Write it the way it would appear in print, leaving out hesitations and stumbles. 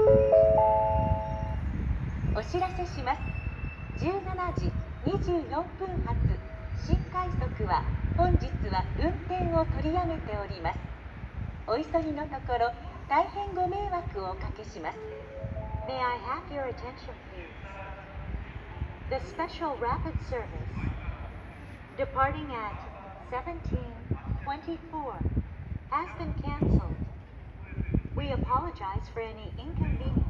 お知らせします。17時24分発新快速は本日は運転を取りやめております。お急ぎのところ大変ご迷惑をおかけします。May I have your attention, please? The special rapid service departing at 17:24 has been canceled. We apologize for any inconvenience.